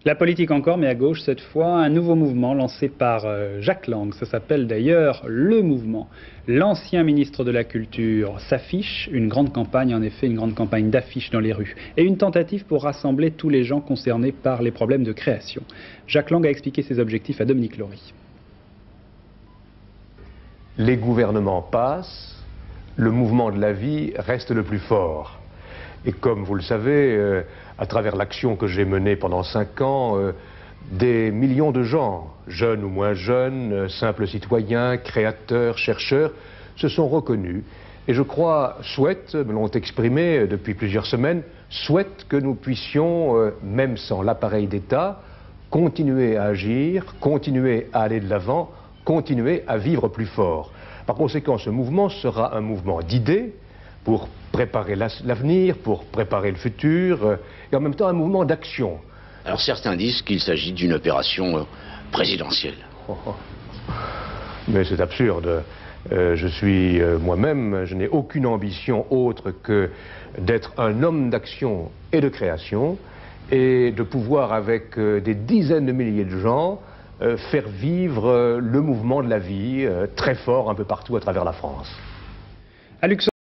La politique encore, mais à gauche cette fois, un nouveau mouvement lancé par Jack Lang. Ça s'appelle d'ailleurs Le Mouvement. L'ancien ministre de la Culture s'affiche, une grande campagne, en effet, une grande campagne d'affiches dans les rues, et une tentative pour rassembler tous les gens concernés par les problèmes de création. Jack Lang a expliqué ses objectifs à Dominique Laurie. Les gouvernements passent, le mouvement de la vie reste le plus fort. Et comme vous le savez, à travers l'action que j'ai menée pendant 5 ans, des millions de gens, jeunes ou moins jeunes, simples citoyens, créateurs, chercheurs, se sont reconnus. Et je crois, me l'ont exprimé depuis plusieurs semaines, souhaitent que nous puissions, même sans l'appareil d'État, continuer à agir, continuer à aller de l'avant, continuer à vivre plus fort. Par conséquent, ce mouvement sera un mouvement d'idées, pour préparer l'avenir, pour préparer le futur, et en même temps un mouvement d'action. Alors certains disent qu'il s'agit d'une opération présidentielle. Mais c'est absurde. Je suis moi-même, je n'ai aucune ambition autre que d'être un homme d'action et de création, et de pouvoir avec des dizaines de milliers de gens faire vivre le mouvement de la vie très fort un peu partout à travers la France.